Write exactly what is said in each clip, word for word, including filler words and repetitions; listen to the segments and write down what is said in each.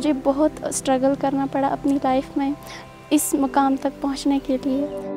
मुझे बहुत स्ट्रगल करना पड़ा अपनी लाइफ में इस मुकाम तक पहुंचने के लिए।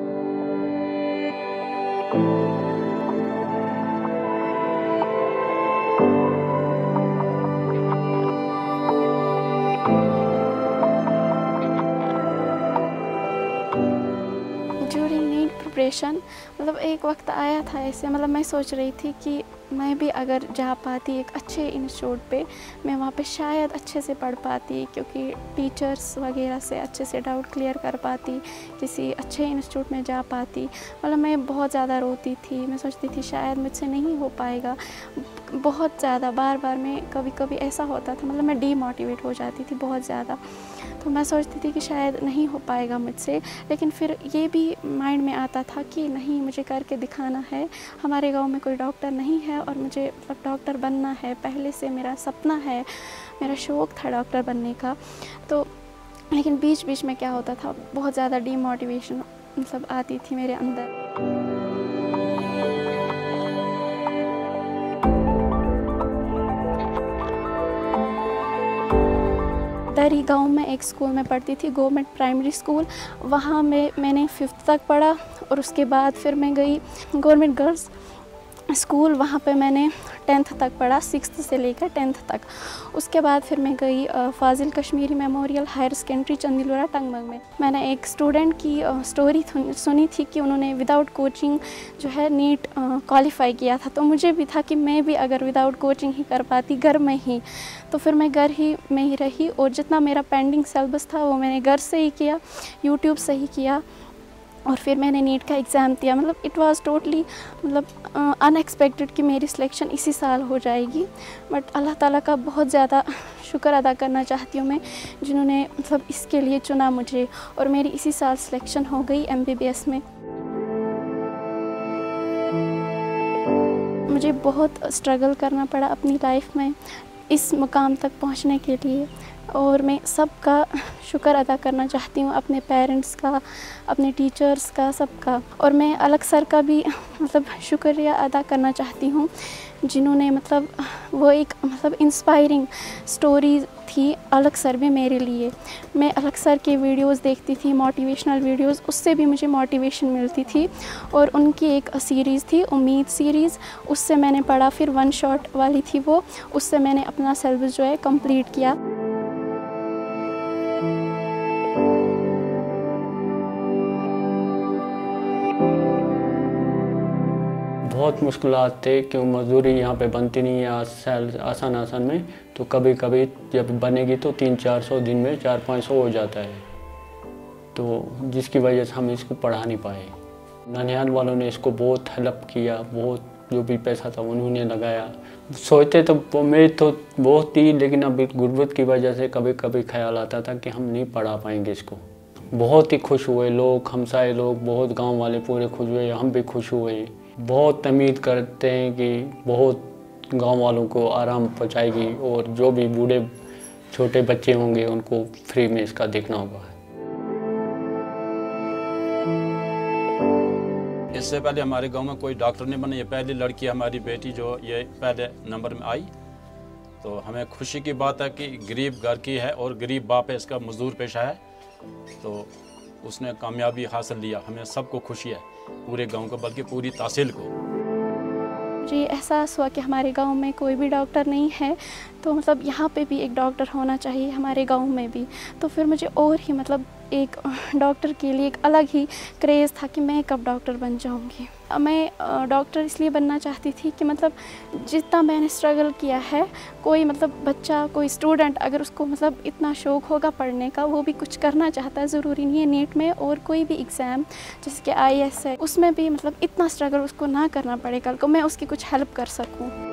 ड्यूरिंग नीट प्रिपरेशन मतलब एक वक्त आया था ऐसे, मतलब मैं सोच रही थी कि मैं भी अगर जा पाती एक अच्छे इंस्टीट्यूट पे, मैं वहाँ पे शायद अच्छे से पढ़ पाती, क्योंकि टीचर्स वगैरह से अच्छे से डाउट क्लियर कर पाती, किसी अच्छे इंस्टीट्यूट में जा पाती। मतलब मैं बहुत ज़्यादा रोती थी, मैं सोचती थी शायद मुझसे नहीं हो पाएगा, बहुत ज़्यादा बार बार मैं कभी कभी ऐसा होता था, मतलब मैं डीमोटिवेट हो जाती थी बहुत ज़्यादा। तो मैं सोचती थी कि शायद नहीं हो पाएगा मुझसे, लेकिन फिर ये भी माइंड में आता था कि नहीं, मुझे करके दिखाना है। हमारे गांव में कोई डॉक्टर नहीं है और मुझे मतलब डॉक्टर बनना है, पहले से मेरा सपना है, मेरा शौक़ था डॉक्टर बनने का। तो लेकिन बीच बीच में क्या होता था, बहुत ज़्यादा डीमोटिवेशन मतलब आती थी मेरे अंदर। दरी गांव में एक स्कूल में पढ़ती थी, गवर्नमेंट प्राइमरी स्कूल। वहाँ में मैंने फिफ्थ तक पढ़ा और उसके बाद फिर मैं गई गवर्नमेंट गर्ल्स स्कूल, वहाँ पे मैंने टेंथ तक पढ़ा, सिक्स्थ से लेकर टेंथ तक। उसके बाद फिर मैं गई Fazil Kashmiri memorial higher secondary Chandilora Tangmarg में। मैंने एक स्टूडेंट की स्टोरी सुनी थी कि उन्होंने विदाउट कोचिंग जो है नीट क्वालिफाई किया था। तो मुझे भी था कि मैं भी अगर विदाउट कोचिंग ही कर पाती घर में ही, तो फिर मैं घर ही में ही रही और जितना मेरा पेंडिंग सिलेबस था वो मैंने घर से ही किया, यूट्यूब से ही किया। और फिर मैंने नीट का एग्ज़ाम दिया। मतलब इट वाज टोटली मतलब अनएक्सपेक्टेड कि मेरी सिलेक्शन इसी साल हो जाएगी, बट अल्लाह ताला का बहुत ज़्यादा शुक्र अदा करना चाहती हूँ मैं, जिन्होंने मतलब इसके लिए चुना मुझे, और मेरी इसी साल सिलेक्शन हो गई एमबीबीएस में। मुझे बहुत स्ट्रगल करना पड़ा अपनी लाइफ में इस मुकाम तक पहुँचने के लिए, और मैं सबका शुक्र अदा करना चाहती हूँ, अपने पेरेंट्स का, अपने टीचर्स का, सबका। और मैं अलग सर का भी मतलब शुक्रिया अदा करना चाहती हूँ, जिन्होंने मतलब वो एक मतलब इंस्पायरिंग स्टोरी थी अलग सर भी मेरे लिए। मैं अलग सर के वीडियोस देखती थी, मोटिवेशनल वीडियोस, उससे भी मुझे मोटिवेशन मिलती थी। और उनकी एक सीरीज़ थी उम्मीद सीरीज़, उससे मैंने पढ़ा, फिर वन शॉट वाली थी वो, उससे मैंने अपना सिलेबस जो है कंप्लीट किया। बहुत मुश्किलात थे क्यों मजदूरी यहाँ पे बनती नहीं है आसान आसान में, तो कभी कभी जब बनेगी तो तीन चार सौ दिन में चार पाँच सौ हो जाता है, तो जिसकी वजह से हम इसको पढ़ा नहीं पाए। ननिहाल वालों ने इसको बहुत हेल्प किया, बहुत जो भी पैसा था उन्होंने लगाया। सोचते तो मेरी तो बहुत थी, लेकिन अभी गुर्बत की वजह से कभी कभी ख्याल आता था कि हम नहीं पढ़ा पाएंगे इसको। बहुत ही खुश हुए लोग, हमसाए लोग, बहुत गाँव वाले पूरे खुश हुए, हम भी खुश हुए। बहुत उम्मीद करते हैं कि बहुत गांव वालों को आराम पहुंचाएगी, और जो भी बूढ़े छोटे बच्चे होंगे उनको फ्री में इसका देखना होगा। इससे पहले हमारे गांव में कोई डॉक्टर नहीं बने, ये पहली लड़की हमारी बेटी जो ये पहले नंबर में आई। तो हमें खुशी की बात है कि गरीब घर की है और गरीब बाप है, इसका मजदूर पेशा है, तो उसने कामयाबी हासिल लिया। हमें सबको खुशी है, पूरे गांव को बल्कि पूरी तहसील को। मुझे एहसास हुआ कि हमारे गांव में कोई भी डॉक्टर नहीं है, तो मतलब यहाँ पे भी एक डॉक्टर होना चाहिए हमारे गांव में भी। तो फिर मुझे और ही मतलब एक डॉक्टर के लिए एक अलग ही क्रेज़ था कि मैं कब डॉक्टर बन जाऊँगी। मैं डॉक्टर इसलिए बनना चाहती थी कि मतलब जितना मैंने स्ट्रगल किया है, कोई मतलब बच्चा, कोई स्टूडेंट अगर उसको मतलब इतना शौक़ होगा पढ़ने का, वो भी कुछ करना चाहता है, ज़रूरी नहीं है नीट में, और कोई भी एग्ज़ाम जैसे कि आई ए एस है, उसमें भी मतलब इतना स्ट्रगल उसको ना करना पड़े, कल को मैं उसकी कुछ हेल्प कर सकूँ।